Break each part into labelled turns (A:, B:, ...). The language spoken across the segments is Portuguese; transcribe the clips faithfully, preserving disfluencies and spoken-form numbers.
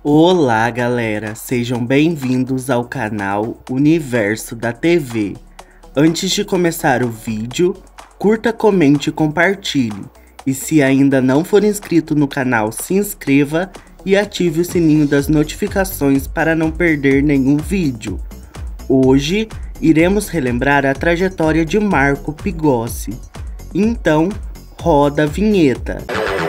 A: Olá galera, sejam bem-vindos ao canal Universo da T V. Antes de começar o vídeo, curta, comente e compartilhe. E se ainda não for inscrito no canal, se inscreva e ative o sininho das notificações para não perder nenhum vídeo. Hoje iremos relembrar a trajetória de Marco Pigossi. Então, roda a vinheta.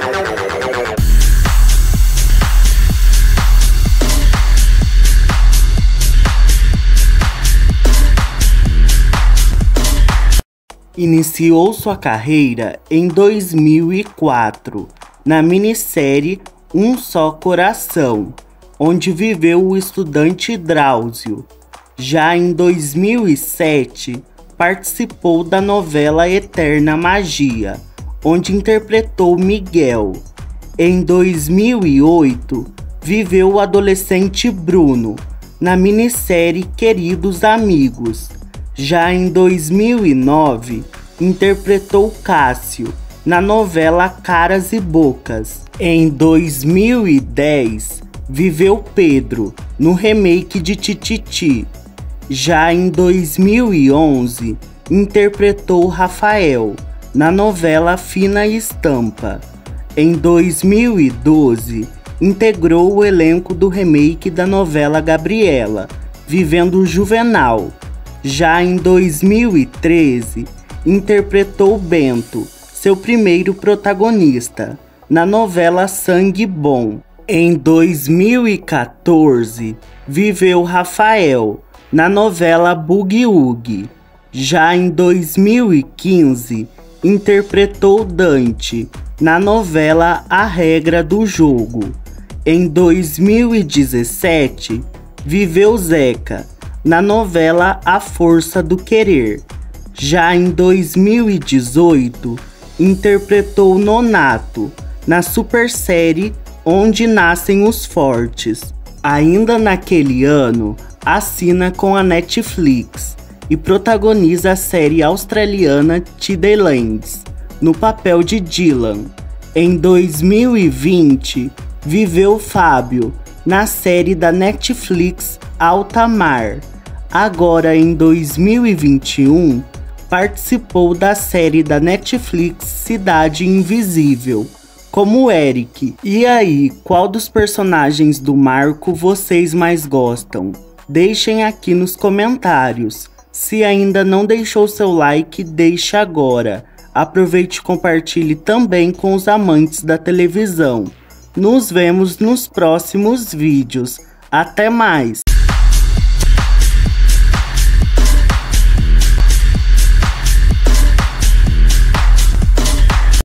A: Iniciou sua carreira em dois mil e quatro, na minissérie Um Só Coração, onde viveu o estudante Drauzio. Já em dois mil e sete, participou da novela Eterna Magia, onde interpretou Miguel. Em dois mil e oito, viveu o adolescente Bruno, na minissérie Queridos Amigos. Já em dois mil e nove, interpretou Cássio na novela Caras e Bocas. Em dois mil e dez, viveu Pedro no remake de Tititi. Já em dois mil e onze, interpretou Rafael na novela Fina Estampa. Em dois mil e doze, integrou o elenco do remake da novela Gabriela, vivendo Juvenal. Já em dois mil e treze, interpretou Bento, seu primeiro protagonista, na novela Sangue Bom. Em dois mil e quatorze, viveu Rafael, na novela Boogie Woogie. Já em dois mil e quinze, interpretou Dante, na novela A Regra do Jogo. Em dois mil e dezessete, viveu Zeca, na novela A Força do Querer. Já em dois mil e dezoito, interpretou Nonato, na super série Onde Nascem os Fortes. Ainda naquele ano, assina com a Netflix e protagoniza a série australiana Tidelands, no papel de Dylan. Em dois mil e vinte, viveu Fábio, na série da Netflix Alta Mar. Agora em dois mil e vinte e um, participou da série da Netflix Cidade Invisível, como Eric. E aí, qual dos personagens do Marco vocês mais gostam? Deixem aqui nos comentários. Se ainda não deixou seu like, deixe agora. Aproveite e compartilhe também com os amantes da televisão. Nos vemos nos próximos vídeos. Até mais!